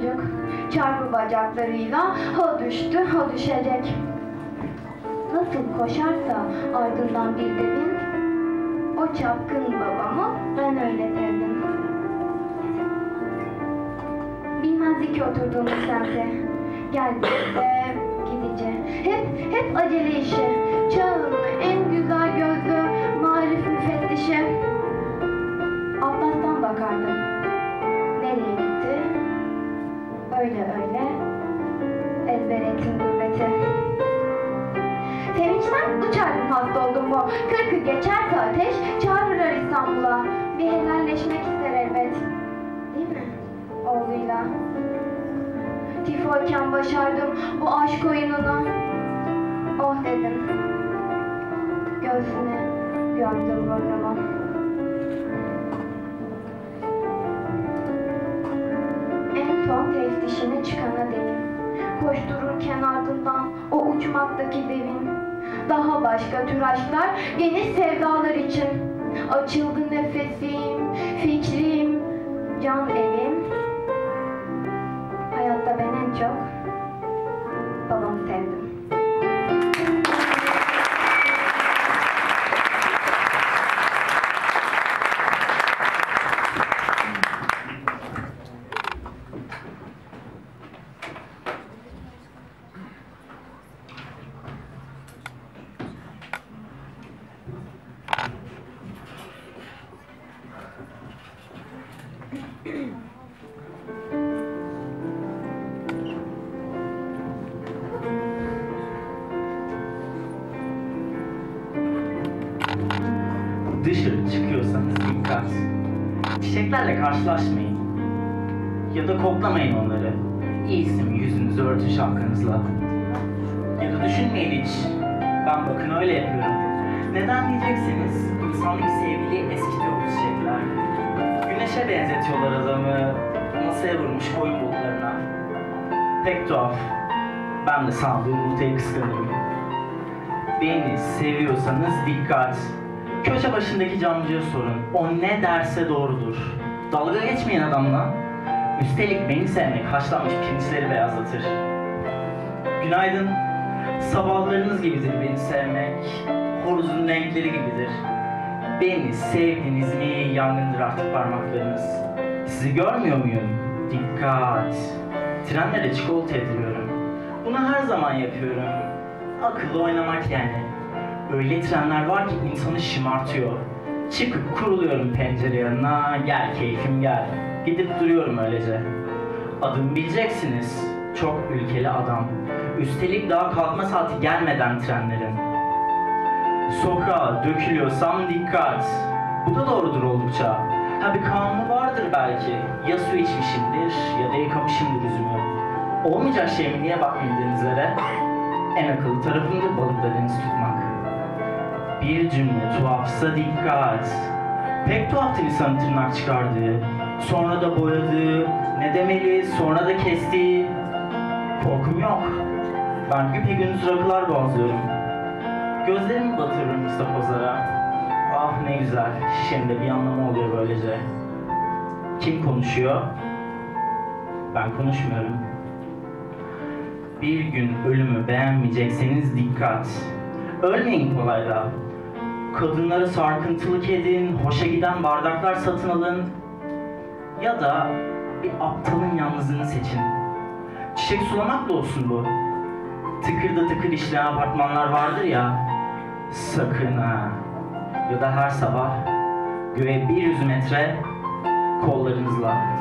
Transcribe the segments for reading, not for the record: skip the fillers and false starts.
çocuk. Çarpı bacaklarıyla ha düştü ha düşecek. Nasıl koşarsa ardından bir devin, o çapkın babamı ben öyle sevdim. Bilmezdi ki oturduğumuz semte. Geldiğinde gidici. Hep acele işi. Çağın en güzel gözlü marif müfettişi. Atlas'tan bakardım. Nereye gitti? Öyle ezber ettim gurbeti. Sevinçten uçardım hasta oldum bu. 40'ı geçerse ateş çağırırlar İstanbul'a. Bir helalleşmek ister elbet. Değil mi? Oğluyla. Tifoyken başardım bu aşk oyununu. Oh dedim. Göğsüne gömdüm burnumu. En son teftişine çıkana değin. Koştururken ardından o uçmaktaki devin. Daha başka tür aşklar, geniş sevdalar için. Açıldı nefesim, fikrim, can evim. Hayatta ben en çok babamı sevdim. Dışarı çıkıyorsanız dikkat. Çiçeklerle karşılaşmayın. Ya da koklamayın onları. İyisin yüzünüzü örtün şapkanızla. Ya da düşünmeyin hiç. Ben bakın öyle yapıyorum. Neden diyecekseniz, insanlık sevgili eskitiyor bu çiçekler. Güneşe benzetiyorlar adamı. Masaya vurmuş koyun bulutlarına. Pek tuhaf. Ben de sandığı yumurtayı kıskanırım. Beni seviyorsanız dikkat. Köşe başındaki camcıya sorun. O ne derse doğrudur. Dalga geçmeyin adamla. Üstelik beni sevmek haşlanmış pirinçleri beyazlatır. Günaydın. Sabahlarınız gibidir beni sevmek. Horozun renkleri gibidir. Beni sevdiniz mi yangındır artık parmaklarınız. Sizi görmüyor muyum? Dikkat. Trenlere çikolata yediriyorum. Bunu her zaman yapıyorum. Akıllı oynamak yani. Öyle trenler var ki insanı şımartıyor. Çıkıp kuruluyorum pencere yanına, gel keyfim gel. Gidip duruyorum öylece. Adımı bileceksiniz, çok ülkeli adam. Üstelik daha kalkma saati gelmeden trenlerin. Sokağa dökülüyorsam dikkat. Bu da doğrudur oldukça. Ha bir kanunu vardır belki. Ya su içmişimdir ya da yıkamışımdır yüzümü. Olmayacak şey mi, niye bakmayayım denizlere? En akıllı tarafımdır balıkla deniz tutmak. Bir cümle tuhafsa dikkat. Pek tuhaftır insanın tırnak çıkardığı. Sonra da boyadığı, ne demeli, sonra da kestiği. Korkum yok. Ben güpegündüz rakılar boğazlıyorum. Gözlerimi batırırım ıstakozlara. Ah ne güzel, şişemde bir anlamı oluyor böylece. Kim konuşuyor? Ben konuşmuyorum. Bir gün ölümü beğenmeyecekseniz dikkat. Ölmeyin kolayda. Kadınlara sarkıntılık edin, hoşa giden bardaklar satın alın. Ya da bir aptalın yalnızlığını seçin. Çiçek sulamak da olsun bu. Tıkırda tıkır işleyen apartmanlar vardır ya. Sakın ha. Ya da her sabah göğe 100 metre kollarınızla.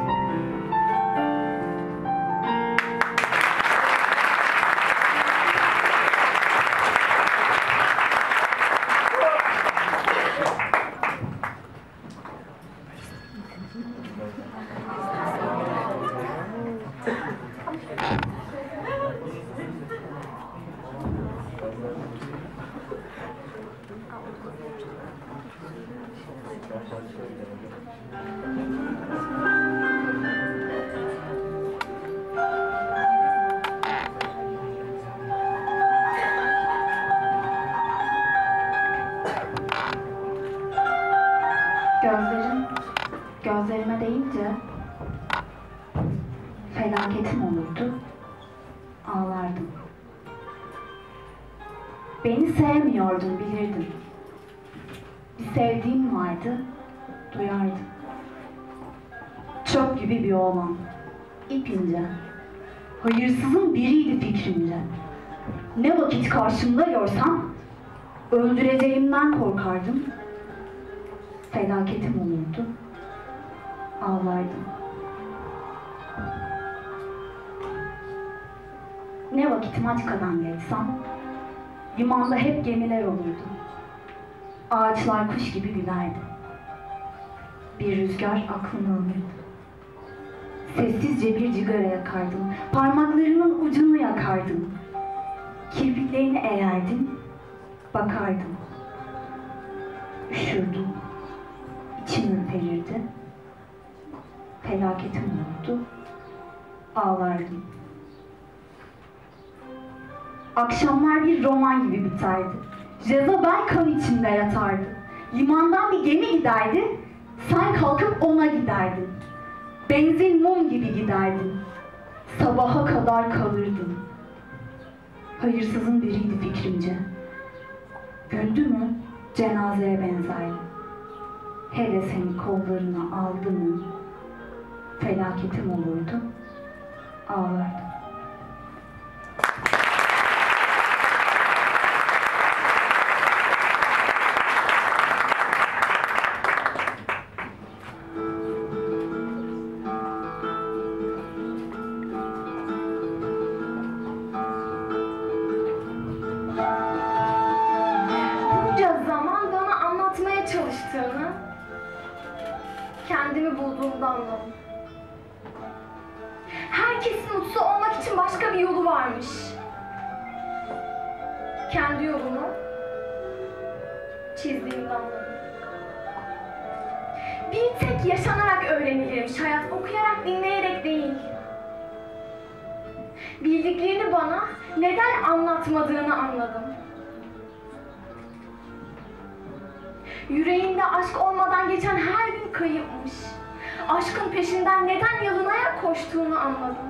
Felaketim olurdu, ağlardım. Beni sevmiyordun, bilirdim. Bir sevdiğim vardı, duyardım. Çöp gibi bir oğlan, ipince, hayırsızın biriydi fikrimce. Ne vakit karşımda görsem, öldüreceğimden korkardım. Felaketim olurdu, ağlardım. Ne vakit Maçka'dan geçsem, limanda hep gemiler olurdu. Ağaçlar kuş gibi gülerdi. Bir rüzgar aklımı alırdı. Sessizce bir cigara yakardım. Parmaklarımın ucunu yakardım. Kirpiklerini eğerdim, bakardım. Üşürdüm. İçim ürperirdi. Felaketim olurdu. Ağlardım. Akşamlar bir roman gibi biterdi. Jezabel kan içinde yatardı. Limandan bir gemi giderdi. Sen kalkıp ona giderdin. Benzin mum gibi giderdin. Sabaha kadar kalırdın. Hayırsızın biriydi fikrimce. Güldü mü cenazeye benzerdi. Hele seni kollarına aldı mı felaketim olurdu, ağlardım. Kendimi bulduğumda anladım. Herkesin mutlu olmak için başka bir yolu varmış. Kendi yolumu çizdiğimde anladım. Bir tek yaşanarak öğrenilirmiş hayat, okuyarak, dinleyerek değil. Bildiklerini bana neden anlatmadığını anladım. Yüreğinde aşk olmadan geçen her gün kayıpmış. Aşkın peşinden neden yalınaya koştuğunu anladım.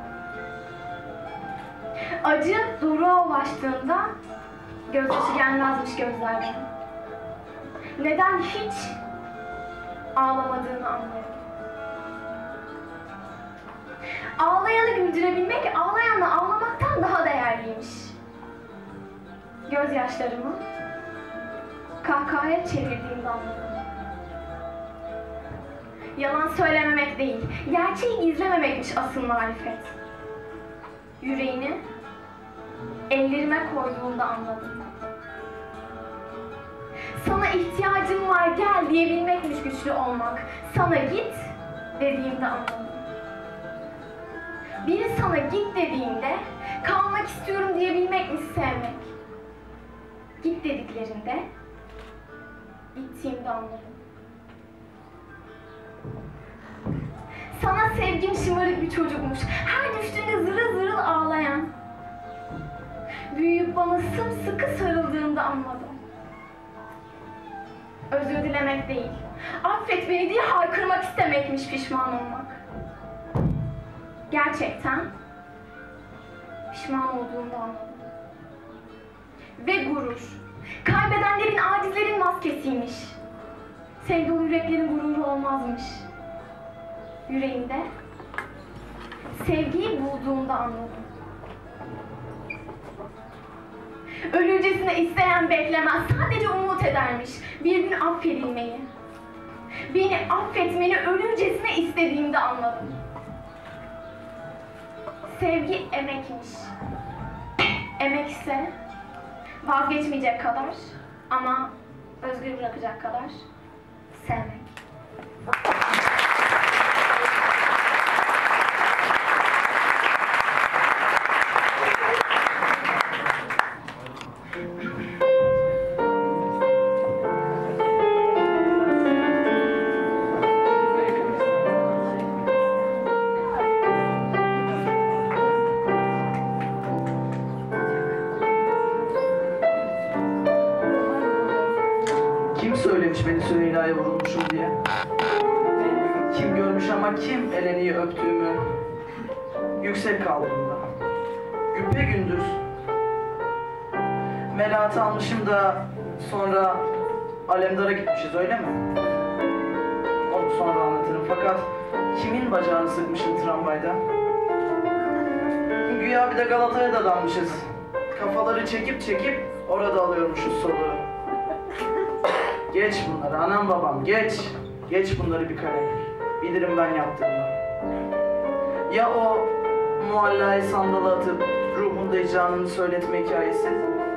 Acı doruğa ulaştığında gözyaşı gelmezmiş gözlerden. Neden hiç ağlamadığını anladım. Ağlayanı güldürebilmek, ağlayanla ağlamaktan daha değerliymiş. Gözyaşlarımı kahkahaya çevirdiğimde anladım. Yalan söylememek değil, gerçeği gizlememekmiş asıl marifet. Yüreğini ellerime koyduğumda anladım. Sana ihtiyacım var, gel diyebilmekmiş güçlü olmak. Sana git dediğimde anladım. Biri sana git dediğinde kalmak istiyorum diyebilmekmiş sevmek. Git dediklerinde gittiğimde anladım. Sana sevgim şımarık bir çocukmuş. Her düştüğünde zırıl zırıl ağlayan. Büyüyüp bana sımsıkı sarıldığında anladım. Özür dilemek değil, affet beni diye haykırmak istemekmiş pişman olmak. Gerçekten pişman olduğumda anladım. Ve gurur, kaybedenlerin, acizlerin maskesiymiş. Sevgi dolu yüreklerin gururu olmazmış. Yüreğimde sevgiyi bulduğumda anladım. Ölürcesine isteyen beklemez, sadece umut edermiş bir gün affedilmeyi. Beni affetmeni ölürcesine istediğimde anladım. Sevgi emekmiş. Emek ise vazgeçmeyecek kadar ama özgür bırakacak kadar sevmek. Kim söylemiş beni Süheyla'ya vurulmuşum diye? Kim görmüş ama kim Eleni'yi öptüğümü? yüksek kaldırımda. Güpegündüz. Melahat'i almışım da sonra Alemdar'a gitmişiz, öyle mi? Onu sonra anlatırım, fakat kimin bacağını sıkmışım tramvayda? Güya bir de Galata'ya da dalmışız. Kafaları çekip çekip orada alıyormuşuz soluğu. Geç bunları anam babam, geç. Geç bunları bir kare. Bilirim ben yaptığımı. Ya o muallayı sandala atıp ruhunda icranını söyletme hikayesi?